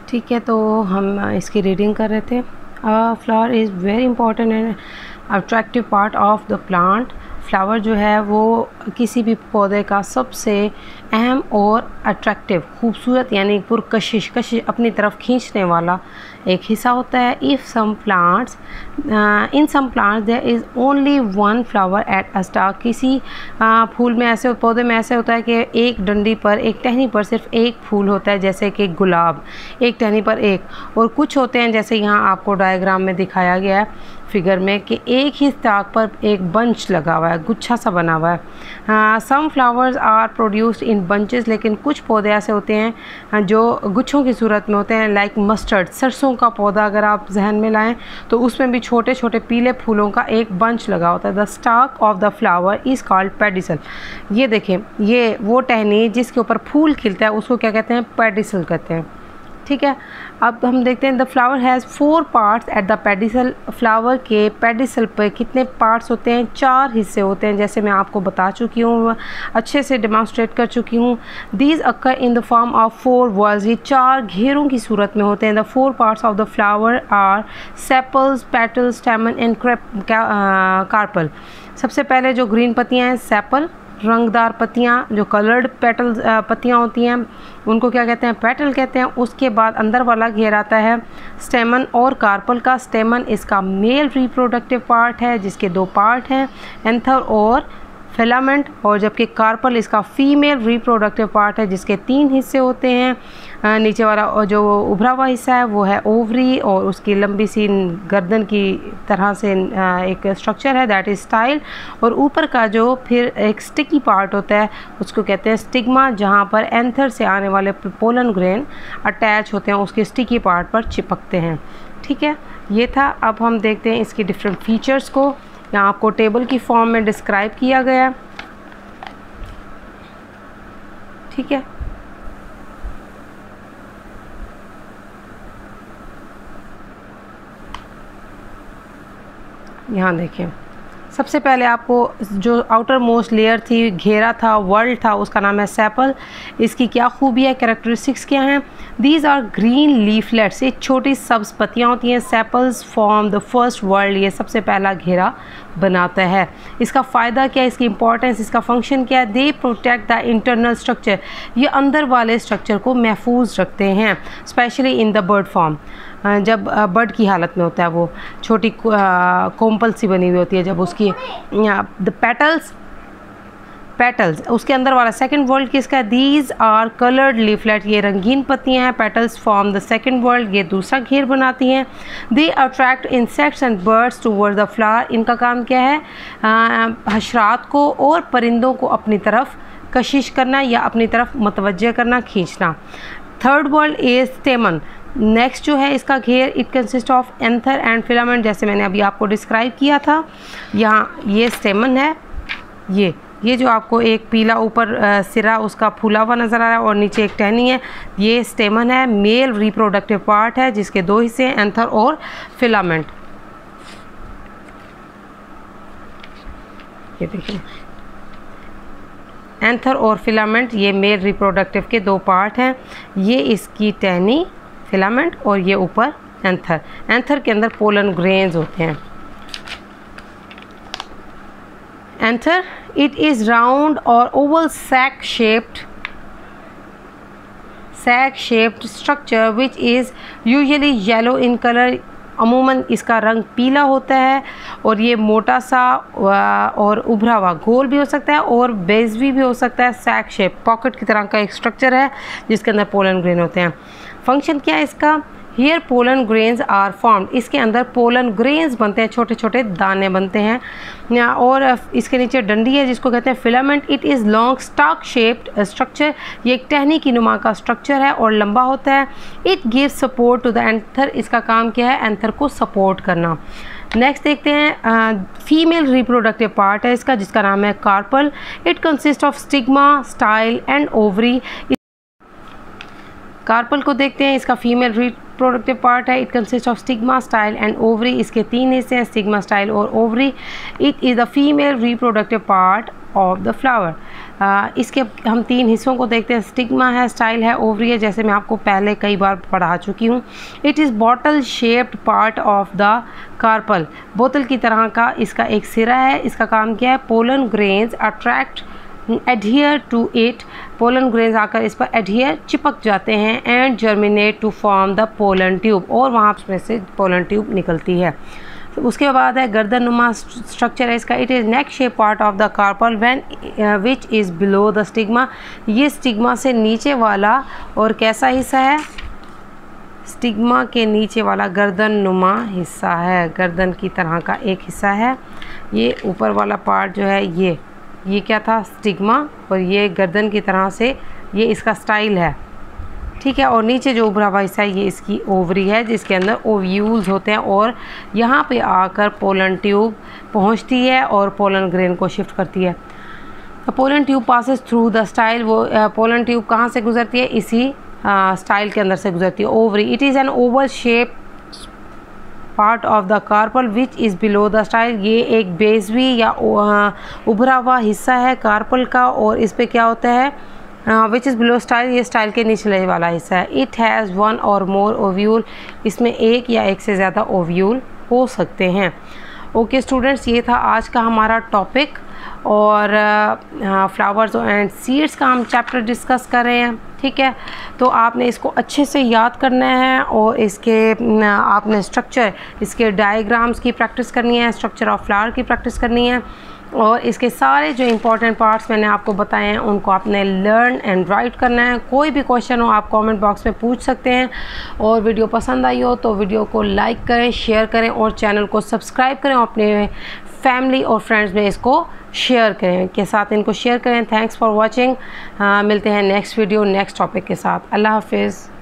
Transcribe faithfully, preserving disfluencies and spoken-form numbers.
ठीक है, तो हम इसकी रीडिंग कर रहे थे। Flower is very important and attractive part of the plant. Flower जो है वो किसी भी पौधे का सबसे अहम और अट्रैक्टिव, खूबसूरत यानी पुरकशिश कशिश अपनी तरफ खींचने वाला एक हिस्सा होता है। If some plants in some plants there is only one flower at a stalk. किसी uh, फूल में ऐसे पौधे में ऐसे होता है कि एक डंडी पर, एक टहनी पर सिर्फ एक फूल होता है, जैसे कि गुलाब, एक टहनी पर एक। और कुछ होते हैं जैसे यहाँ आपको डायग्राम में दिखाया गया है फिगर में कि एक ही स्टाक पर एक बंच लगा हुआ है, गुच्छा सा बना हुआ है। Some flowers are produced in bunches, लेकिन कुछ पौधे ऐसे होते हैं जो गुच्छों की सूरत में होते हैं। लाइक मस्टर्ड, सरसों का पौधा अगर आप जहन में लाएं तो उसमें भी छोटे छोटे पीले फूलों का एक बंच लगा होता है। The stalk of the flower is called pedicel. ये देखें, ये वो टहनी जिसके ऊपर फूल खिलता है उसको क्या कहते हैं? पेडिसल कहते हैं। ठीक है, अब हम देखते हैं the flower has four parts at the pedicel. Flower के पेडिसल पर कितने पार्ट्स होते हैं? चार हिस्से होते हैं, जैसे मैं आपको बता चुकी हूँ, अच्छे से डेमोन्स्ट्रेट कर चुकी हूँ। These occur in the form of four whorls, ये चार घेरों की सूरत में होते हैं। The four parts of the flower are sepals, petals, stamen and carpel. सबसे पहले जो ग्रीन पत्तियाँ हैं सेपल, रंगदार पत्तियाँ जो कलर्ड पेटल पत्तियाँ होती हैं उनको क्या कहते हैं? पेटल कहते हैं। उसके बाद अंदर वाला घेर आता है स्टेमन और कार्पल का। स्टेमन इसका मेल रिप्रोडक्टिव पार्ट है जिसके दो पार्ट हैं, एंथर और फिलामेंट, और जबकि कार्पल इसका फीमेल रिप्रोडक्टिव पार्ट है जिसके तीन हिस्से होते हैं। नीचे वाला जो उभरा हुआ हिस्सा है वो है ओवरी, और उसकी लंबी सी गर्दन की तरह से एक स्ट्रक्चर है दैट इज़ स्टाइल, और ऊपर का जो फिर एक स्टिकी पार्ट होता है उसको कहते हैं स्टिग्मा, जहाँ पर एंथर से आने वाले पोलन ग्रेन अटैच होते हैं उसके स्टिकी पार्ट पर चिपकते हैं। ठीक है, ये था। अब हम देखते हैं इसकी डिफरेंट फीचर्स को। यहाँ आपको टेबल की फॉर्म में डिस्क्राइब किया गया है। ठीक है, यहाँ देखें, सबसे पहले आपको जो आउटर मोस्ट लेयर थी, घेरा था, वर्ल्ड था, उसका नाम है सेपल। इसकी क्या खूबी है, कैरेक्टरिस्टिक्स क्या हैं? दीज आर ग्रीन लीफलेट्स, ये छोटी सब्ज पत्तियाँ होती हैं। Sepals form the first world, ये सबसे पहला घेरा बनाता है। इसका फ़ायदा क्या है, इसकी इंपॉर्टेंस, इसका फंक्शन क्या है? They protect the internal structure, ये अंदर वाले स्ट्रक्चर को महफूज रखते हैं, specially in the bird form. जब बर्ड की हालत में होता है, वो छोटी कोम्पल सी बनी हुई होती है, जब उसकी द पेटल्स पेटल्स उसके अंदर वाला सेकंड वर्ल्ड किसका है? दीज आर कलर्ड लीफलेट, ये रंगीन पत्तियां हैं। Petals form the second world, ये दूसरा घेर बनाती हैं। They attract insects and birds toward the flower, इनका काम क्या है? हशरात को और परिंदों को अपनी तरफ कशिश करना या अपनी तरफ मतवज्जे करना, खींचना। Third world is stamen, next जो है इसका घेर, it consist of anther and filament, जैसे मैंने अभी आपको डिस्क्राइब किया था। यहाँ ये स्टेमन है, ये ये जो आपको एक पीला ऊपर सिरा उसका फूला हुआ नज़र आ रहा है और नीचे एक टहनी है, ये स्टेमन है, मेल रिप्रोडक्टिव पार्ट है जिसके दो हिस्से हैं, एंथर और फिलामेंट। ये देखिए, एंथर और फिलामेंट ये मेल रिप्रोडक्टिव के दो पार्ट हैं। ये इसकी टहनी फिलामेंट और ये ऊपर एंथर। एंथर के अंदर पोलन ग्रेन्स होते हैं। एंथर, इट इज़ राउंड और oval sac shaped sac shaped structure which is usually yellow in colour, अमूमन इसका रंग पीला होता है, और ये मोटा सा और उभरा हुआ, गोल भी हो सकता है और बेजवी भी हो सकता है। सैक शेप, पॉकेट की तरह का एक स्ट्रक्चर है जिसके अंदर पोलन ग्रेन होते हैं। फंक्शन क्या है इसका? Here pollen grains are formed, इसके अंदर पोलन ग्रेन्स बनते हैं, छोटे छोटे दाने बनते हैं। और इसके नीचे डंडी है जिसको कहते हैं filament. It is long stalk shaped structure, ये एक टहनी की नुमा का स्ट्रक्चर है और लंबा होता है। It gives support to the anther, इसका काम क्या है? एंथर को सपोर्ट करना। नेक्स्ट देखते हैं, फीमेल रिप्रोडक्टिव पार्ट है इसका जिसका नाम है carpel. It consist of stigma, style and ovary. Carpel को देखते हैं, इसका फीमेल रिप्रोडक्टिव पार्ट है। It consist of stigma, style and ovary, इसके तीन हिस्से हैं, स्टिग्मा, स्टाइल और ovary. It is the female reproductive part of the flower. इसके हम तीन हिस्सों को देखते हैं, स्टिग्मा है, स्टाइल है, ओवरी है, जैसे मैं आपको पहले कई बार पढ़ा चुकी हूँ। It is bottle shaped part of the carpel, बोतल की तरह का इसका एक सिरा है। इसका काम क्या है, pollen grains attract adhere to it, pollen grains आकर इस पर एडहियर चिपक जाते हैं and germinate to form the pollen tube, और वहाँ में से पोलन ट्यूब निकलती है। तो उसके बाद है गर्दन नुमा स्ट्रक्चर है इसका। It is neck shape part of the carpel when which is below the stigma, ये स्टिग्मा से नीचे वाला और कैसा हिस्सा है, स्टिग्मा के नीचे वाला गर्दन नुमा हिस्सा है, गर्दन की तरह का एक हिस्सा है। ये ऊपर वाला पार्ट जो है ये ये क्या था, स्टिग्मा, और ये गर्दन की तरह से ये इसका स्टाइल है, ठीक है। और नीचे जो उभरा हुआ हिस्सा है ये इसकी ओवरी है, जिसके अंदर ओव्यूल्स होते हैं, और यहाँ पे आकर पोलन ट्यूब पहुँचती है और पोलन ग्रेन को शिफ्ट करती है। तो pollen tube passes through the style, वो पोलन ट्यूब कहाँ से गुजरती है, इसी स्टाइल के अंदर से गुजरती है। Ovary, it is an oval shape part of the carpel which is below the style, ये एक बेसवी या उभरा हुआ हिस्सा है कार्पल का, और इस पे क्या होता है विच इज़ बिलो स्टाइल, ये स्टाइल के निचले वाला हिस्सा है। इट हैज़ वन और मोर ओव्यूल, इसमें एक या एक से ज़्यादा ओव्यूल हो सकते हैं। ओके स्टूडेंट्स, ये था आज का हमारा टॉपिक, और फ्लावर्स एंड सीड्स का हम चैप्टर डिस्कस कर रहे हैं, ठीक है। तो आपने इसको अच्छे से याद करना है, और इसके आपने स्ट्रक्चर, इसके डायग्राम्स की प्रैक्टिस करनी है, स्ट्रक्चर ऑफ फ्लावर की प्रैक्टिस करनी है, और इसके सारे जो इंपॉर्टेंट पार्ट्स मैंने आपको बताए हैं उनको आपने लर्न एंड राइट करना है। कोई भी क्वेश्चन हो आप कमेंट बॉक्स में पूछ सकते हैं, और वीडियो पसंद आई हो तो वीडियो को लाइक करें, शेयर करें, और चैनल को सब्सक्राइब करें, अपने फैमिली और फ्रेंड्स में इसको शेयर करें, के साथ इनको शेयर करें। थैंक्स फॉर वॉचिंग, मिलते हैं नेक्स्ट वीडियो नेक्स्ट टॉपिक के साथ। अल्लाह हाफिज़।